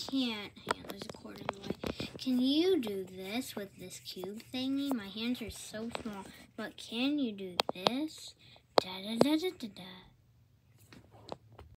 can't. Hang on, there's a cord in the way. Can you do this with this cube thingy? My hands are so small. But can you do this? Da da da da da da.